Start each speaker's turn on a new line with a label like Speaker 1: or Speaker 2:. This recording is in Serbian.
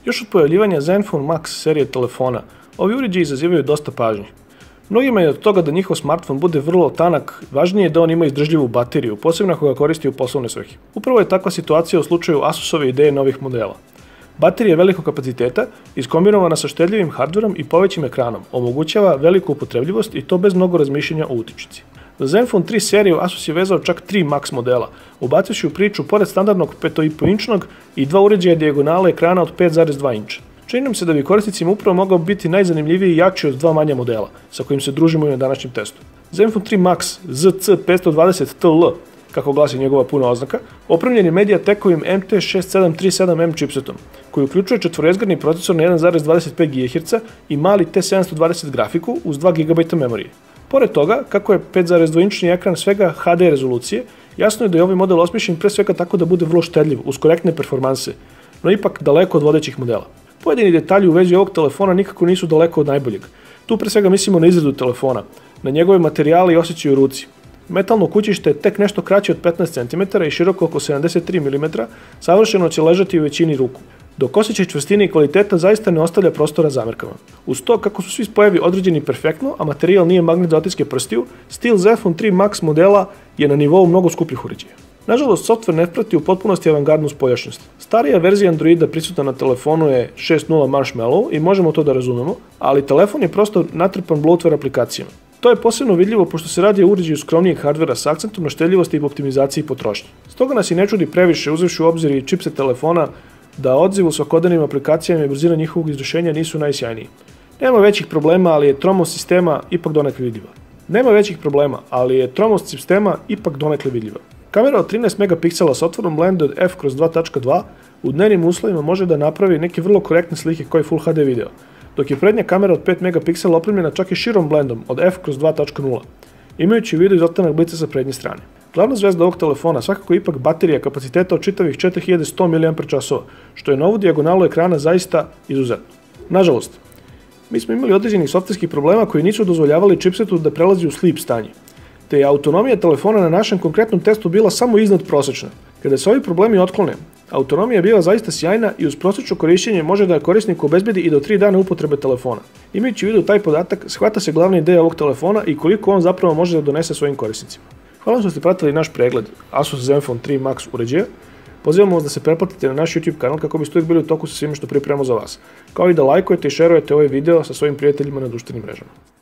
Speaker 1: Još od pojavljivanja ZenFone Max serije telefona, ovi uređaji izazivaju dosta pažnje. Mnogima je od toga da njihov smartfon bude vrlo tanak, važnije je da on ima izdržljivu bateriju, posebno ako ga koristi u poslovne svrhe. Upravo je takva situacija u slučaju ASUSove ideje novih modela. Baterija velikog kapaciteta, iskombinovana sa štedljivim hardverom i povećim ekranom, omogućava veliku upotrebljivost i to bez mnogo razmišljanja o utičnici. Za ZenFone 3 seriju ASUS je vezao čak 3 Max modela, ubacivši u priču pored standardnog 5,5-inčnog i dva uređaja dijagonale ekrana od 5,2 inča. Čini nam se da bi korisnicima upravo mogao biti najzanimljiviji i jači od dva manja modela, sa kojim se družimo i na današnjem testu. ZenFone 3 Max ZC520TL, kako glasi njegova puna oznaka, opremljen je MediaTekovim MT6737M chipsetom, koji uključuje četvorezgarni procesor na 1,25 GHz i mali T720 grafiku uz 2 GB memorije. Pored toga, kako je 5,2-inčni ekran svega HD rezolucije, jasno je da je ovaj model osmišljen pre svega tako da bude vrlo štedljiv, uz korektne performanse, no ipak daleko od vodećih modela. Pojedini detalji u vezi ovog telefona nikako nisu daleko od najboljeg. Tu pre svega mislimo na izradu telefona, na njegove materijale i osjećaj u ruci. Metalno kućište je tek nešto kraće od 15 cm i široko oko 73 mm, savršeno će ležati u većini ruku, dok osjećaj čvrstine i kvaliteta zaista ne ostavlja prostora zamerkama. Uz to, kako su svi spojevi određeni perfektno, a materijal nije magnet za otiske prstiju, stil ZenFone 3 Max modela je na nivou mnogo skupljih uređaja. Nažalost, softver ne prati u potpunosti avangardnu spoljašnjost. Starija verzija Androida prisutna na telefonu je 6.0 Marshmallow i možemo to da razumemo, ali telefon je prosto natrpan bloatware aplikacijama. To je posebno vidljivo pošto se radi o uređaju skromnijeg hardvera s akcentom na štedljivosti i optimizaciji potrošnje. Stoga nas i ne čudi previše, uzevši u obzir i čipset telefona, da odziv u svakodnevnim aplikacijama i brzina njihovog izvršenja nisu najsjajniji. Nema većih problema, ali je tromost sistema ipak donekle vidljiva. Kamera od 13 megapiksela s otvorom blenda od f/2.2 u dnevnim uslovima može da napravi neke vrlo korektne slike kao i Full HD video, dok je prednja kamera od 5 megapiksela opremljena čak i širom blendom od f/2.0, imajući u vidu izostanak blica sa prednje strane. Glavna zvezda ovog telefona svakako je ipak baterija kapaciteta od čitavih 4100 mAh, što je na ovu dijagonalu ekrana zaista izuzetno. Nažalost, mi smo imali određenih softverskih problema koji nisu dozvoljavali chipsetu da prelazi u sleep stanje, te je autonomija telefona na našem konkretnom testu bila samo iznad prosečna. Kada se ovi problemi otklone, autonomija je bila zaista sjajna i uz prosečno korišćenje može da korisniku obezbedi i do 3 dana upotrebe telefona. Imajući u vidu taj podatak, shvata se glavna ideja ovog telefona i koliko on zapravo može da donese svojim korisnicima. Hvala što ste pratili naš pregled ASUS ZenFone 3 Max uređaja. Pozivamo vas da se pretplatite na naš YouTube kanal kako biste uvijek bili u toku sa svime što pripremamo za vas, kao i da lajkujete i šerujete ovaj video sa svojim prijateljima na društvenim mrežama.